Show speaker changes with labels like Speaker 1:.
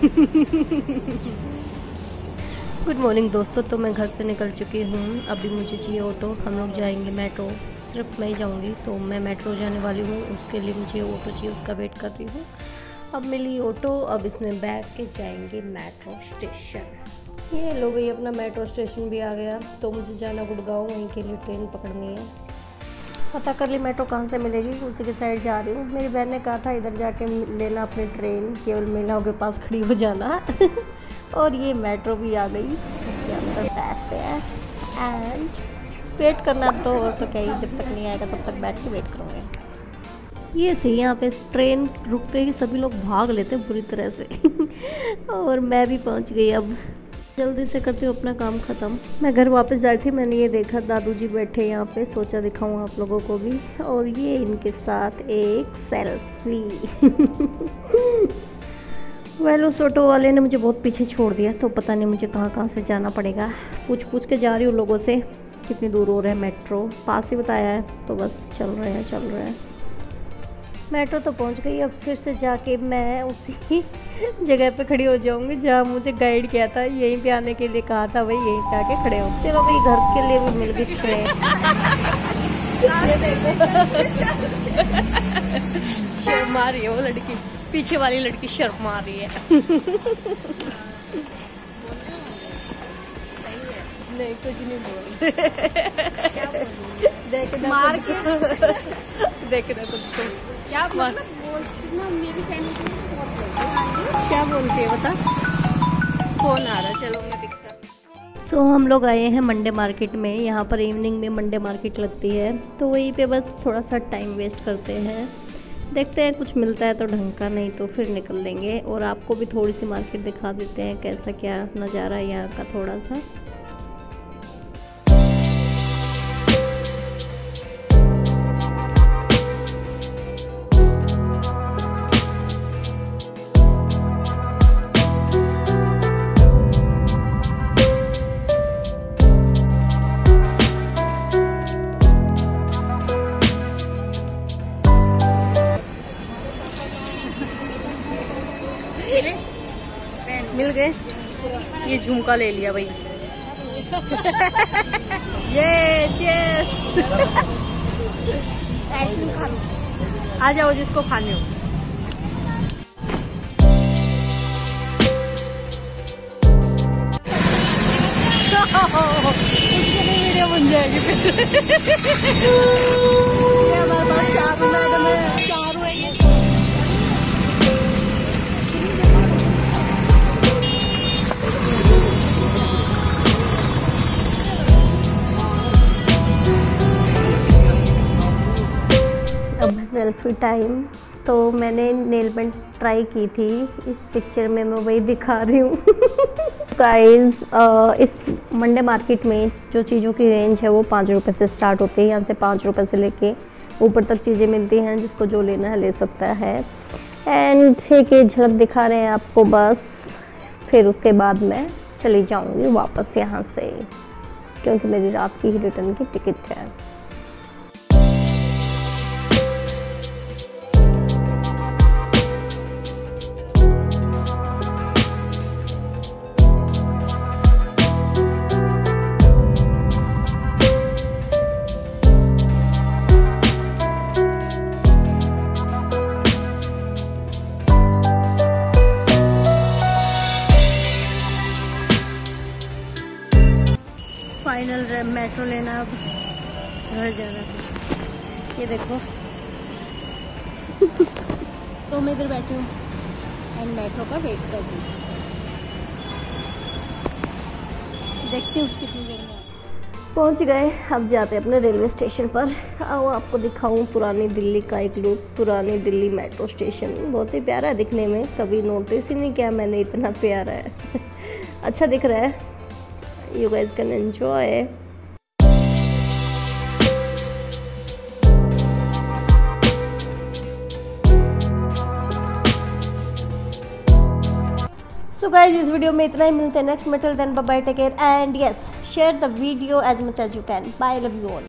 Speaker 1: Good morning दोस्तों। तो मैं घर से निकल चुकी हूँ। अभी मुझे चाहिए ऑटो। हम लोग जाएंगे मेट्रो। सिर्फ मैं ही जाऊँगी, तो मैं मेट्रो जाने वाली हूँ। उसके लिए मुझे ऑटो चाहिए, उसका वेट कर रही हूँ। अब मिली ऑटो, अब इसमें बैठ के जाएंगे मेट्रो स्टेशन। ये लो भाई, अपना मेट्रो स्टेशन भी आ गया। तो मुझे जाना गुड़गांव, वहीं के लिए ट्रेन पकड़नी है। पता कर ली मेट्रो कहाँ से मिलेगी, उसी के साइड जा रही हूँ। मेरी बहन ने कहा था इधर जाके लेना अपनी ट्रेन, केवल महिलाओं के पास खड़ी हो जाना। और ये मेट्रो भी आ गई, इसके अंदर बैठते हैं एंड वेट करना। तो और तो क्या ही, जब तक नहीं आएगा तब तक बैठ के वेट करूँगे। ये सही, यहाँ पे ट्रेन रुकते ही सभी लोग भाग लेते हैं बुरी तरह से। और मैं भी पहुँच गई। अब जल्दी से करती हूँ अपना काम ख़त्म। मैं घर वापस जा रही थी, मैंने ये देखा दादू जी बैठे यहाँ पे, सोचा दिखाऊँ आप लोगों को भी। और ये इनके साथ एक सेल्फी। वेल, उस ऑटो वाले ने मुझे बहुत पीछे छोड़ दिया, तो पता नहीं मुझे कहाँ कहाँ से जाना पड़ेगा। पूछ के जा रही हूँ लोगों से कितनी दूर हो रहा है मेट्रो। पास ही बताया है, तो बस चल रहे हैं। मेट्रो तो पहुंच गई। अब फिर से जाके मैं उसी जगह पे खड़ी हो जाऊंगी जहाँ मुझे गाइड किया था, यहीं पे आने के लिए कहा था भाई, यहीं पे आके खड़े हो। चलो भाई, घर के लिए भी मिल गई ट्रेन। शर्म आ रही है वो लड़की, पीछे वाली लड़की शर्म आ रही है। नहीं, कुछ नहीं बोल। देखना तुमको क्या मेरी फैमिली क्या बोलती है बता। फोन आ रहा, चलो मैं दिखता। सो हम लोग आए हैं मंडे मार्केट में। यहाँ पर इवनिंग में मंडे मार्केट लगती है, तो वहीं पे बस थोड़ा सा टाइम वेस्ट करते हैं। देखते हैं कुछ मिलता है तो ढंग का, नहीं तो फिर निकल लेंगे। और आपको भी थोड़ी सी मार्केट दिखा देते हैं कैसा क्या नज़ारा है यहाँ का थोड़ा सा। मिल गए, ये झुमका ले लिया भाई। ये चीयर्स। आइसक्रीम खा लो, आ जाओ जिसको खाने हो। उसके लिए वीडियो बन जाएगी फिर। ये हमारे पास चारू मैडम है, चारू है ये। Selfie time. तो मैंने नेल पेंट ट्राई की थी, इस पिक्चर में मैं वही दिखा रही हूँ। गाइस, इस मंडे मार्केट में जो चीज़ों की रेंज है वो 5 रुपये से स्टार्ट होती है। यहाँ से 5 रुपये से लेके ऊपर तक चीज़ें मिलती हैं, जिसको जो लेना है ले सकता है। एंड ठीक है, झलक दिखा रहे हैं आपको बस। फिर उसके बाद मैं चली जाऊँगी वापस यहाँ से, क्योंकि मेरी रात की ही रिटर्न की टिकट है। फाइनल मेट्रो लेना, अब घर जाना है। ये देखो। तो मैं इधर बैठी हूँ एंड मेट्रो का वेट कर रही हूँ। देखती हूँ कितनी देर में। पहुँच गए, अब जाते हैं अपने रेलवे स्टेशन पर। आओ आपको दिखाऊँ पुरानी दिल्ली का एक लुक। पुरानी दिल्ली मेट्रो स्टेशन बहुत ही प्यारा है दिखने में, कभी नोटिस ही नहीं किया मैंने, इतना प्यारा है। अच्छा दिख रहा है। You guys can enjoy. So guys, इस वीडियो में इतना ही। मिलते हैं नेक्स्ट में। Till then, bye bye, take care and yes, share the video as much as you can. Bye, love you all.